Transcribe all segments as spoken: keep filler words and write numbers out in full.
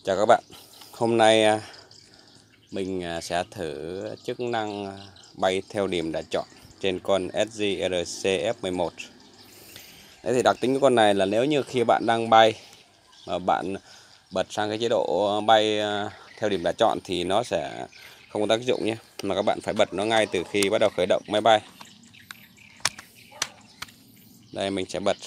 Chào các bạn, hôm nay à, mình à, sẽ thử chức năng à, bay theo điểm đã chọn trên con ét gi rờ xê ép mười một. Đấy thì đặc tính của con này là nếu như khi bạn đang bay mà bạn bật sang cái chế độ bay à, theo điểm đã chọn thì nó sẽ không có tác dụng nhé, mà các bạn phải bật nó ngay từ khi bắt đầu khởi động máy bay. Đây mình sẽ bật.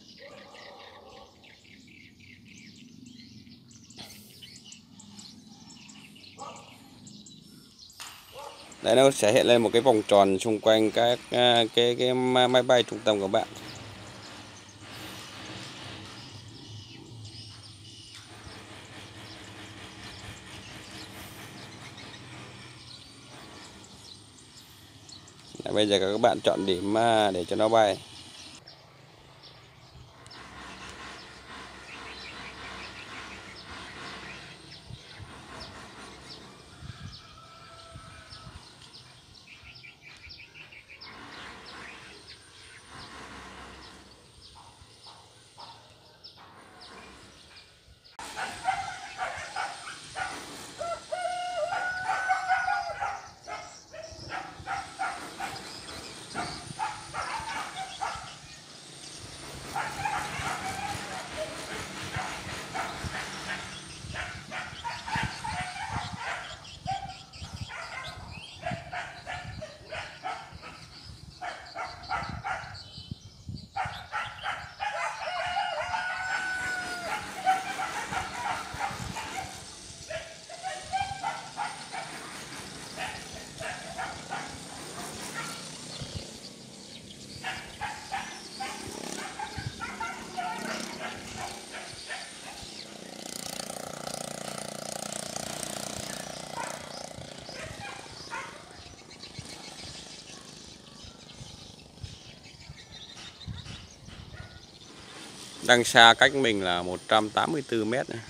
Đấy, nó sẽ hiện lên một cái vòng tròn xung quanh các à, cái cái máy bay trung tâm của bạn. Đấy, bây giờ các bạn chọn điểm à, để cho nó bay. Đang xa cách mình là một trăm tám mươi tư mét này.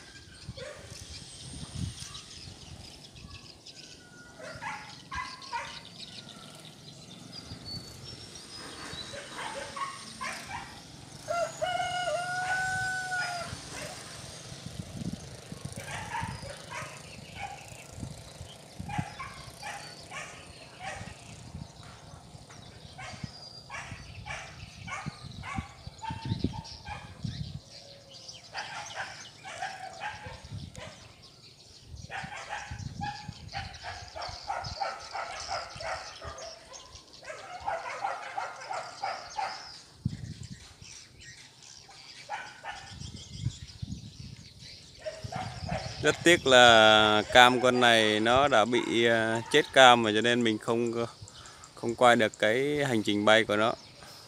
Rất tiếc là cam con này nó đã bị à, chết cam rồi, cho nên mình không không quay được cái hành trình bay của nó.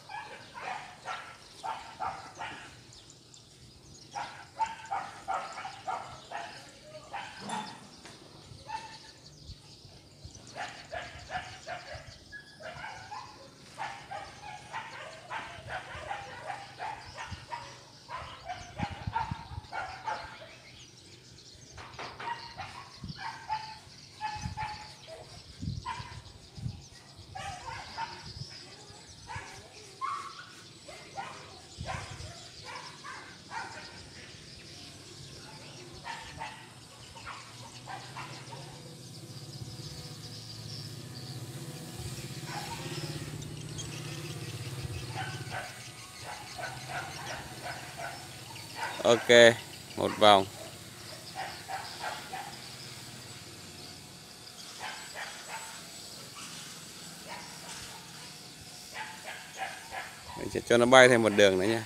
Ok, một vòng. Mình sẽ cho nó bay thêm một đường nữa nha.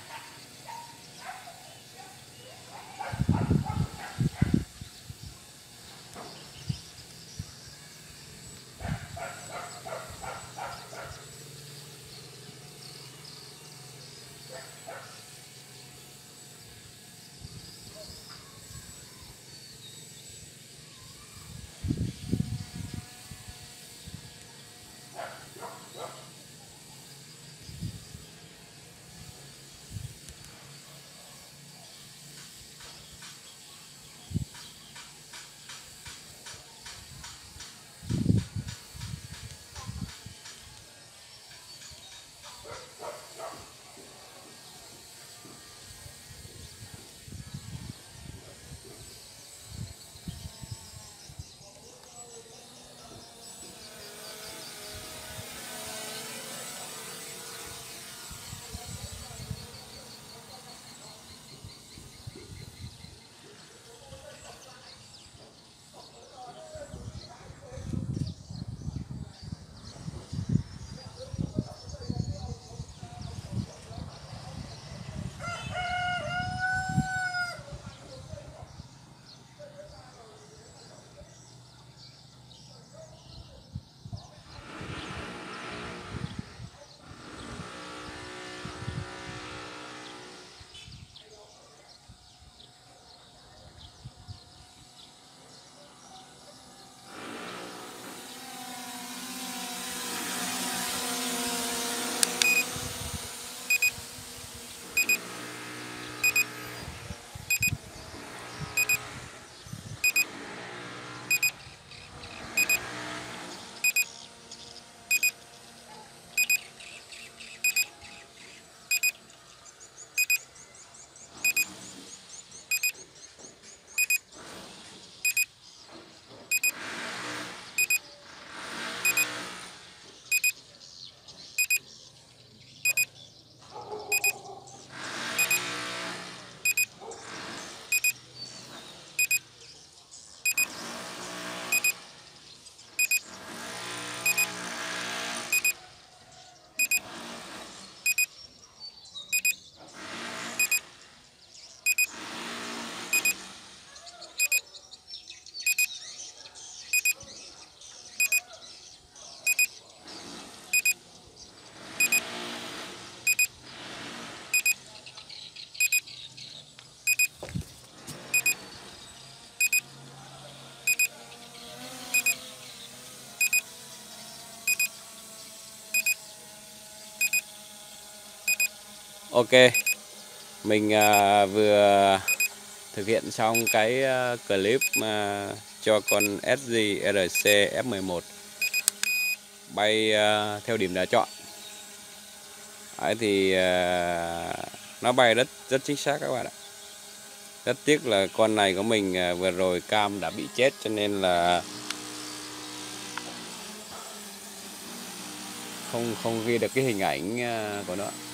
Ok, mình à, vừa thực hiện xong cái à, clip à, cho con ét giê rờ xê ép mười một bay à, theo điểm đã chọn. Đấy thì à, nó bay rất rất chính xác các bạn ạ. Rất tiếc là con này của mình à, vừa rồi cam đã bị chết cho nên là không không ghi được cái hình ảnh à, của nó.